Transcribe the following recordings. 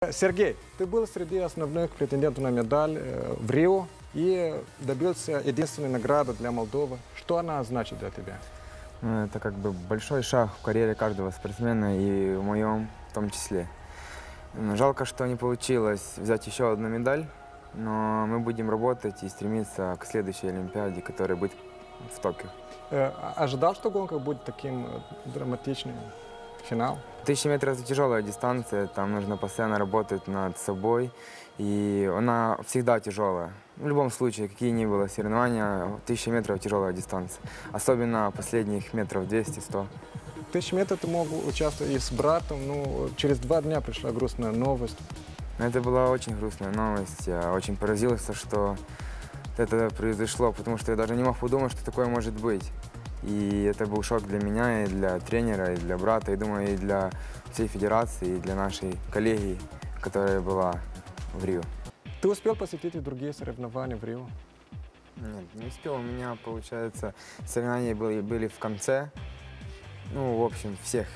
Сергей, ты был среди основных претендентов на медаль в Рио и добился единственной награды для Молдовы. Что она значит для тебя? Это как бы большой шаг в карьере каждого спортсмена и в моем в том числе. Жалко, что не получилось взять еще одну медаль, но мы будем работать и стремиться к следующей Олимпиаде, которая будет в Токио. Ожидал, что гонка будет таким драматичным? Финал? 1000 метров – это тяжелая дистанция, там нужно постоянно работать над собой, и она всегда тяжелая. В любом случае, какие ни было соревнования, 1000 метров – тяжелая дистанция, особенно последних метров 200-100. 1000 метров ты мог участвовать и с братом, но через 2 дня пришла грустная новость. Это была очень грустная новость, я очень поразился, что это произошло, потому что я даже не мог подумать, что такое может быть. И это был шок для меня, и для тренера, и для брата, и, думаю, и для всей федерации, и для нашей коллеги, которая была в Рио. Ты успел посетить и другие соревнования в Рио? Нет, не успел. У меня, получается, соревнования были в конце, ну, в общем, всех.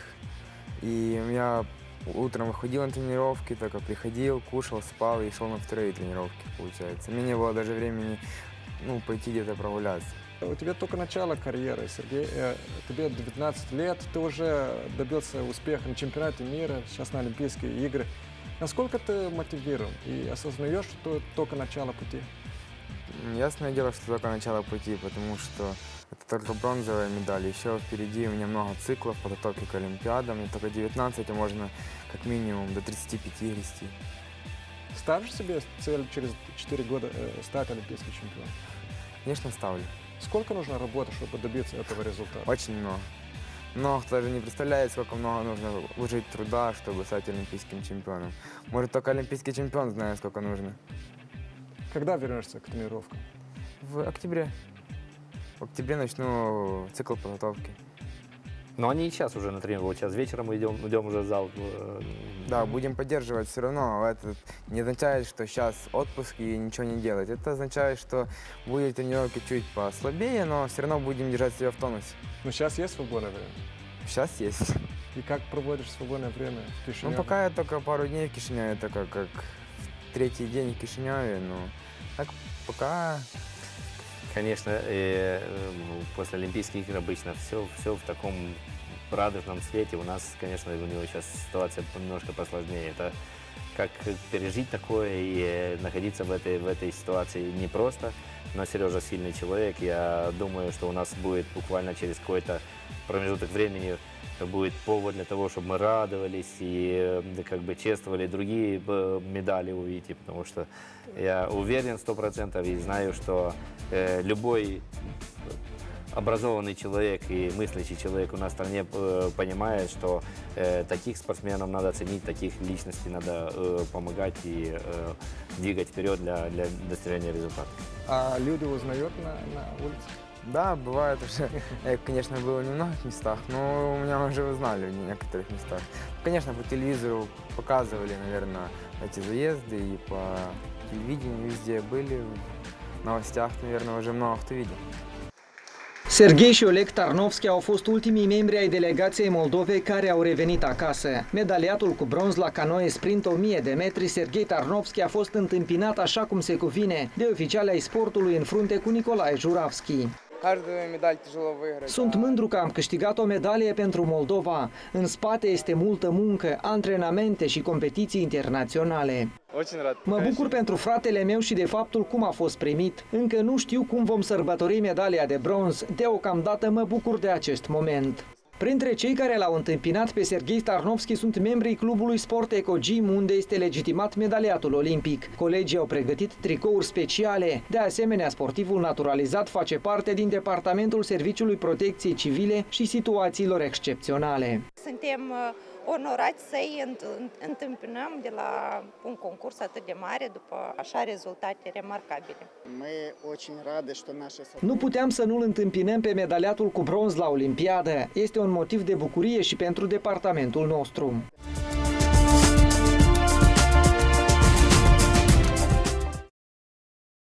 И я утром выходил на тренировки, только приходил, кушал, спал и шел на вторые тренировки, получается. У меня не было даже времени, ну, пойти где-то прогуляться. У тебя только начало карьеры, Сергей. Тебе 19 лет, ты уже добился успеха на чемпионате мира, сейчас на Олимпийские игры. Насколько ты мотивирован и осознаешь, что это только начало пути? Ясное дело, что только начало пути, потому что это только бронзовая медаль. Еще впереди у меня много циклов подготовки к Олимпиадам. Мне только 19, а можно как минимум до 35 вести. Ставишь себе цель через 4 года стать олимпийским чемпионом? Конечно, ставлю. Сколько нужно работать, чтобы добиться этого результата? Очень много. Но кто даже не представляет, сколько много нужно вложить труда, чтобы стать олимпийским чемпионом. Может, только олимпийский чемпион знает, сколько нужно. Когда вернешься к тренировкам? В октябре. В октябре начну цикл подготовки. Но они и сейчас уже на тренировку. Сейчас вечером мы идем уже в зал. Да, будем поддерживать все равно. Это не означает, что сейчас отпуск и ничего не делать. Это означает, что будет тренировки чуть послабее, но все равно будем держать себя в тонусе. Ну, сейчас есть свободное время? Сейчас есть. И как проводишь свободное время в Кишиневе? Ну, пока я только пару дней в Кишиневе, только как третий день в Кишиневе, но так пока... Конечно, после Олимпийских игр обычно все в таком радужном свете. У нас, конечно, у него сейчас ситуация немножко посложнее. Это как пережить такое и находиться в этой ситуации непросто. Но Сережа сильный человек. Я думаю, что у нас будет буквально через какой-то промежуток времени будет повод для того, чтобы мы радовались и как бы чествовали другие медали увидеть, потому что я уверен 100% и знаю, что любой образованный человек и мыслящий человек у нас в стране понимает, что таких спортсменов надо ценить, таких личностей надо помогать и двигать вперед для достижения результата. А люди узнают на улице? Да, бывает уже. Я, конечно, был в немногих местах, но меня уже узнали в некоторых местах. Конечно, по телевизору показывали, наверное, эти заезды, и по телевидению везде были, в новостях, наверное, уже много кто видел. Serghei și Oleg Tarnovski au fost ultimii membri ai delegației Moldovei care au revenit acasă. Medaliatul cu bronz la canoe sprint 1000 de metri, Serghei Tarnovski a fost întâmpinat așa cum se cuvine de oficiali ai sportului în frunte cu Nicolae Juravski. Sunt mândru că am câștigat o medalie pentru Moldova. În spate este multă muncă, antrenamente și competiții internaționale. Mă bucur pentru fratele meu și de faptul cum a fost primit. Încă nu știu cum vom sărbători medalia de bronz. Deocamdată mă bucur de acest moment. Printre cei care l-au întâmpinat pe Serghei Tarnovski sunt membrii clubului Sport Eco Gym, unde este legitimat medaliatul olimpic. Colegii au pregătit tricouri speciale. De asemenea, sportivul naturalizat face parte din Departamentul Serviciului Protecției Civile și Situațiilor Excepționale. Suntem onorați să-i întâmpinăm de la un concurs atât de mare după așa rezultate remarcabile. Nu puteam să nu-l întâmpinăm pe medaliatul cu bronz la Olimpiadă. Este un motiv de bucurie și pentru departamentul nostru.